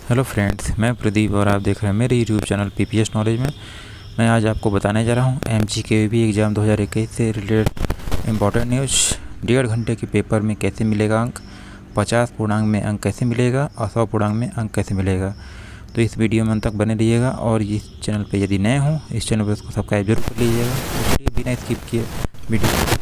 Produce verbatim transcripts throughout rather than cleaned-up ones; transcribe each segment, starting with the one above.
Hello friends, मैं प्रदीप और आप देख रहे हैं मेरे यूट्यूब चैनल पीपीएस नॉलेज में। मैं आज आपको बताने जा रहा हूं एमजी केवीबी एग्ज़ाम दो हज़ार इक्कीस से रिलेटेड इम्पॉर्टेंट न्यूज़। डेढ़ घंटे के पेपर में कैसे मिलेगा अंक, पचास पूर्णांक में अंक कैसे मिलेगा और सौ पूर्णांक में अंक कैसे मिलेगा। तो इस वीडियो में अंत तक बने रहिएगा और इस चैनल पर यदि नए हों इस चैनल पर उसको सब्सक्राइब जरूर कर लीजिएगा। तो चलिए बिना स्किप किए वीडियो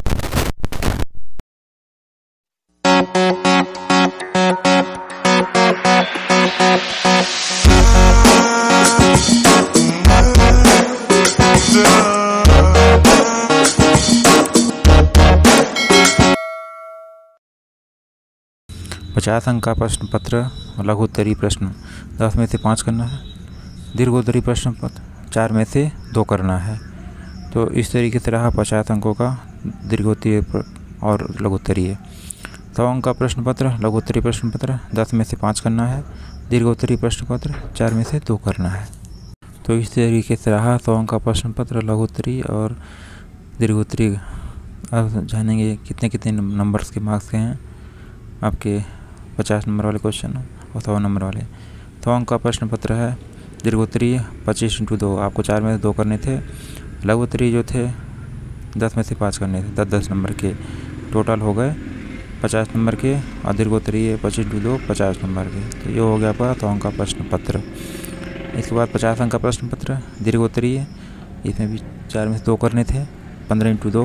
पचास अंक का प्रश्न पत्र लघु उत्तरीय प्रश्न दस में से पाँच करना है। दीर्घोत्तरीय प्रश्न पत्र चार में से दो करना है। तो इस तरीके से रहा पचास अंकों का दीर्घोत्तरीय और लघु उत्तरीय। सौ अंक का प्रश्न पत्र लघु उत्तरीय प्रश्न पत्र दस में से पाँच करना है। दीर्घोत्तरीय प्रश्न पत्र चार में से दो करना है। तो इस तरीके से रहा सौ अंक का प्रश्न पत्र लघु उत्तरीय और दीर्घोत्तरीय। अब जानेंगे कितने कितने नंबर्स के मार्क्स के हैं आपके पचास नंबर वाले क्वेश्चन और सौ नंबर वाले। सौ अंक का प्रश्न पत्र है दीर्घोत्तरीय पच्चीस इंटू दो, आपको चार में से दो करने थे। लघु उत्तरीय जो थे दस में से पाँच करने थे, दस दस नंबर के टोटल हो गए पचास नंबर के। और दीर्घोत्तरीय पच्चीस इंटू दो पचास नंबर के। तो ये हो गया आपका सौ अंक का प्रश्न पत्र। इसके बाद पचास अंक का प्रश्न पत्र दीर्घोत्तरीय, इसमें भी चार में से दो करने थे, पंद्रह इंटू दो।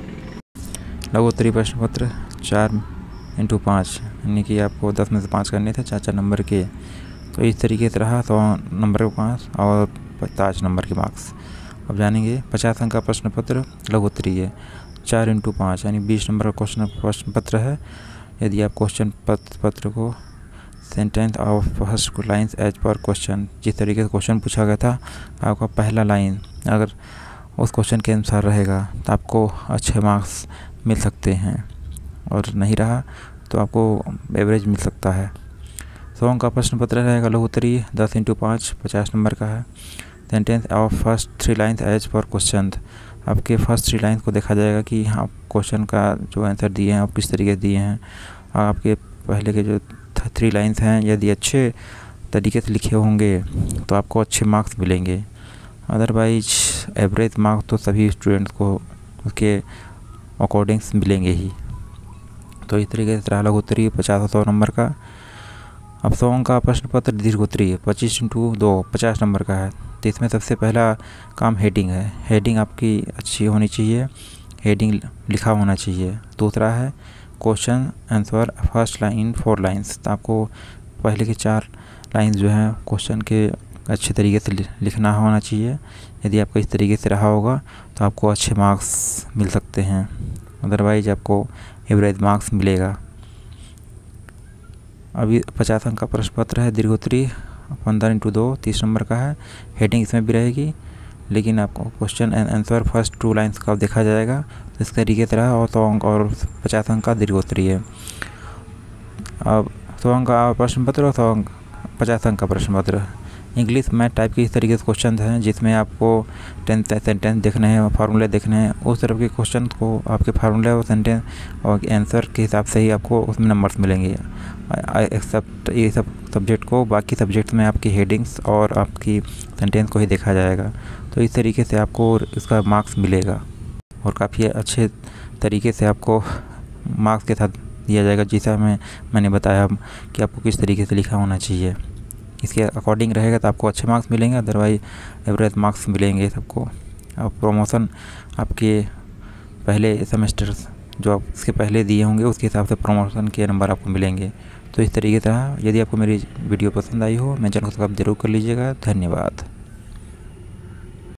लघु उत्तरीय प्रश्न पत्र चार इंटू पाँच, यानी कि आपको दस में से पाँच करने थे, चार चार नंबर के। तो इस तरीके से रहा सौ नंबर के पाँच और पचास नंबर के मार्क्स। अब जानेंगे पचास अंक का प्रश्न पत्र लघु उत्तरीय चार इंटू पाँच, यानी बीस नंबर का क्वेश्चन प्रश्न पत्र है। यदि आप क्वेश्चन पत्र को sentence of first lines as पर क्वेश्चन, जिस तरीके से क्वेश्चन पूछा गया था आपका पहला लाइन अगर उस क्वेश्चन के अनुसार रहेगा तो आपको अच्छे मार्क्स मिल सकते हैं, और नहीं रहा तो आपको एवरेज मिल सकता है। सौ अंक का प्रश्न पत्र रहेगा लघु उत्तरीय दस इंटू पाँच पचास नंबर का है। Sentence of first three lines as पर क्वेश्चन, आपके फर्स्ट थ्री लाइन्स को देखा जाएगा कि हाँ क्वेश्चन का जो आंसर दिए हैं आप किस तरीके से दिए हैं। और आपके पहले के जो थ्री लाइन्स हैं यदि अच्छे तरीके से लिखे होंगे तो आपको अच्छे मार्क्स मिलेंगे। अदरवाइज एवरेज मार्क्स तो सभी स्टूडेंट्स को उसके अकॉर्डिंग्स मिलेंगे ही। तो इस तरीके से रहा लघु उत्तरीय पचास और सौ नंबर का। अब सौ अंक का प्रश्न पत्र दीर्घोत्तरीय पच्चीस इंटू दो पचास नंबर का है। तो इसमें सबसे पहला काम हेडिंग है। हेडिंग आपकी अच्छी होनी चाहिए, हेडिंग लिखा होना चाहिए। दूसरा है question answer first line four lines, तो आपको पहले के चार लाइन्स जो हैं क्वेश्चन के अच्छे तरीके से लिखना होना चाहिए। यदि आपका इस तरीके से रहा होगा तो आपको अच्छे मार्क्स मिल सकते हैं, अदरवाइज आपको एवरेज मार्क्स मिलेगा। अभी पचास अंक का प्रश्न पत्र है दीर्घोत्तरीय पंद्रह इंटू दो तीस नंबर का है। हेडिंग इसमें भी रहेगी, लेकिन आपको question and answer first two lines का देखा जाएगा। तो इस तरीके से रहा और सौ अंक और पचास अंक का दीर्घोत्तरीय। अब सौ अंक का प्रश्न पत्र और सौ अंक पचास अंक का प्रश्न पत्र इंग्लिश मैथ टाइप के इस तरीके से क्वेश्चन हैं जिसमें आपको टेंस सेंटेंस देखने हैं, फार्मूले देखने हैं। उस तरफ के क्वेश्चन को आपके फार्मूले और सेंटेंस और आंसर के हिसाब से ही आपको उसमें नंबर्स मिलेंगे। एक्सेप्ट ये सब सब्जेक्ट को, बाकी सब्जेक्ट में आपकी हेडिंग्स और आपकी सेंटेंस को ही देखा जाएगा। तो इस तरीके से आपको इसका मार्क्स मिलेगा और काफ़ी अच्छे तरीके से आपको मार्क्स के साथ दिया जाएगा, जैसा मैं मैंने बताया कि आपको किस तरीके से लिखा होना चाहिए। इसके अकॉर्डिंग रहेगा तो आपको अच्छे मार्क्स मिलेंगे, अदरवाइज एवरेज मार्क्स मिलेंगे सबको। अब प्रमोशन आपके पहले सेमेस्टर जो आप इसके पहले दिए होंगे उसके हिसाब से प्रमोशन के नंबर आपको मिलेंगे। तो इस तरीके से यदि आपको मेरी वीडियो पसंद आई हो मेरे चैनल को सब्सक्राइब जरूर कर लीजिएगा। धन्यवाद।